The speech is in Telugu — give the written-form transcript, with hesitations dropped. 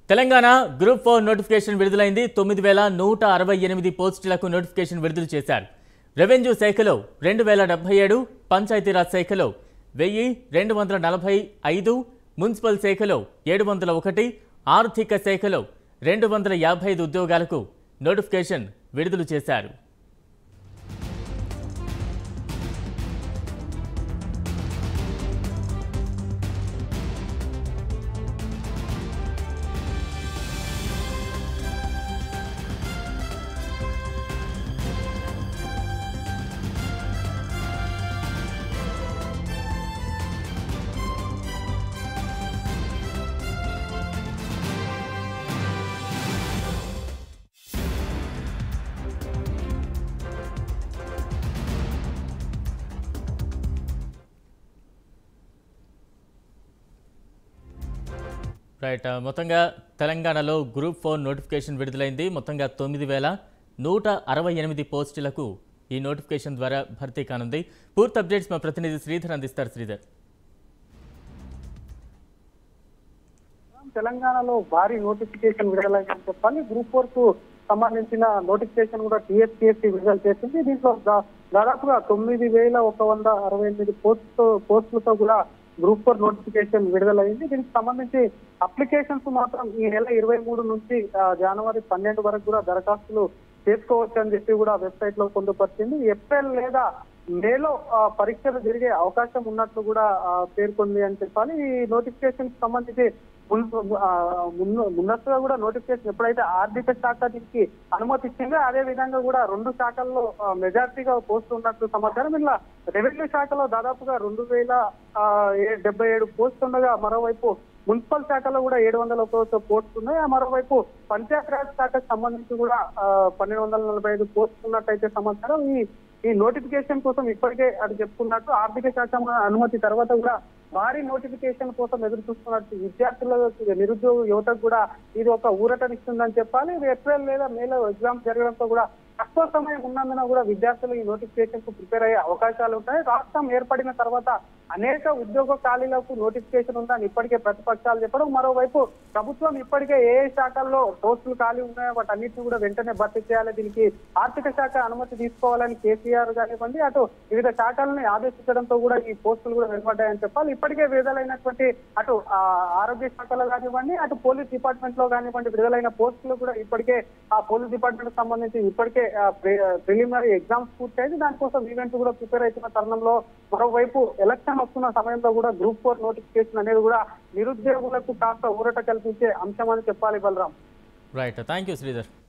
తెలంగాణ గ్రూప్ 4 నోటిఫికేషన్ విడుదలైంది. 9168 పోస్టులకు నోటిఫికేషన్ విడుదల చేశారు. రెవెన్యూ శాఖలో 2077, పంచాయతీరాజ్ శాఖలో 1245, మున్సిపల్ శాఖలో 701, ఆర్థిక శాఖలో 255 ఉద్యోగాలకు నోటిఫికేషన్ విడుదల చేశారు. రైట్, మొత్తంగా తెలంగాణలో గ్రూప్ 4 నోటిఫికేషన్ విడుదలైంది. మొత్తంగా 9168 పోస్టులకు ఈ నోటిఫికేషన్ ద్వారా భర్తీ కానుంది. పూర్తి అప్డేట్స్ మా ప్రతినిధి శ్రీధర్ అందిస్తారు. శ్రీధర్, తెలంగాణలో భారీ నోటిఫికేషన్ విడుదలైందని చెప్పాలి. గ్రూప్ 4 కు సంబంధించిన నోటిఫికేషన్ కూడా టీఎస్పీఎస్సీ విడుదల చేసింది. దీంట్లో దాదాపుగా 9168 పోస్టులతో కూడా గ్రూప్ 4 నోటిఫికేషన్ విడుదలైంది. దీనికి సంబంధించి అప్లికేషన్స్ మాత్రం ఈ నెల 23 నుంచి జనవరి 12 వరకు కూడా దరఖాస్తులు చేసుకోవచ్చు అని చెప్పి కూడా వెబ్సైట్ లో పొందుపరిచింది. ఏప్రిల్ లేదా మేలో పరీక్షలు జరిగే అవకాశం ఉన్నట్లు కూడా పేర్కొంది అని చెప్పాలి. ఈ నోటిఫికేషన్ సంబంధించి ముందస్తుగా కూడా నోటిఫికేషన్ ఎప్పుడైతే ఆర్థిక శాఖ దీనికి అనుమతి ఇచ్చిందో అదే విధంగా కూడా 2 శాఖల్లో మెజార్టీగా పోస్టులు ఉన్నట్లు సమాచారం. ఇలా రెవెన్యూ శాఖలో దాదాపుగా 2077 పోస్టులు ఉండగా మరోవైపు మున్సిపల్ శాఖలో కూడా 701 పోస్టులు ఉన్నాయి. మరోవైపు పంచాయతీరాజ్ శాఖకు సంబంధించి కూడా 1245 పోస్టులు ఉన్నట్టయితే సమాచారం. ఈ నోటిఫికేషన్ కోసం ఇప్పటికే అది చెప్పుకున్నట్టు ఆర్థిక శాఖ అనుమతి తర్వాత కూడా భారీ నోటిఫికేషన్ కోసం ఎదురు చూస్తున్నట్టు విద్యార్థులకు, నిరుద్యోగ యువతకు కూడా ఇది ఒక ఊరటనిస్తుందని చెప్పాలి. ఏప్రిల్ లేదా మేలో ఎగ్జామ్స్ జరగడంతో కూడా తక్కువ సమయం ఉన్నందున కూడా విద్యార్థులు ఈ నోటిఫికేషన్ కు ప్రిపేర్ అయ్యే అవకాశాలు ఉంటాయి. రాష్ట్రం ఏర్పడిన తర్వాత అనేక ఉద్యోగ ఖాళీలకు నోటిఫికేషన్ ఉందని ఇప్పటికే ప్రతిపక్షాలు చెప్పడం, మరోవైపు ప్రభుత్వం ఇప్పటికే ఏ శాఖల్లో పోస్టులు ఖాళీ ఉన్నాయో వాటన్నిటిని కూడా వెంటనే భర్తీ చేయాలి, దీనికి ఆర్థిక శాఖ అనుమతి తీసుకోవాలని కేసీఆర్ కానివ్వండి అటు వివిధ శాఖలని ఆదేశించడంతో కూడా ఈ పోస్టులు కూడా వెలువడ్డాయని చెప్పాలి. ఇప్పటికే విడుదలైనటువంటి అటు ఆరోగ్య శాఖలో కానివ్వండి అటు పోలీస్ డిపార్ట్మెంట్ లో కానివ్వండి విడుదలైన పోస్టులు కూడా ఇప్పటికే ఆ పోలీస్ డిపార్ట్మెంట్ సంబంధించి ఇప్పటికే ప్రిలిమినరీ ఎగ్జామ్స్ పూర్తయింది. దానికోసం ఈవెంట్ కూడా ప్రిపేర్ అవుతున్న తరుణంలో మరోవైపు ఎలక్షన్ వస్తున్న సమయంలో కూడా గ్రూప్ 4 నోటిఫికేషన్ అనేది కూడా నిరుద్యోగులకు కాస్త ఊరట కల్పించే అంశం అని చెప్పాలి. Balaram, right, thank you Sridhar.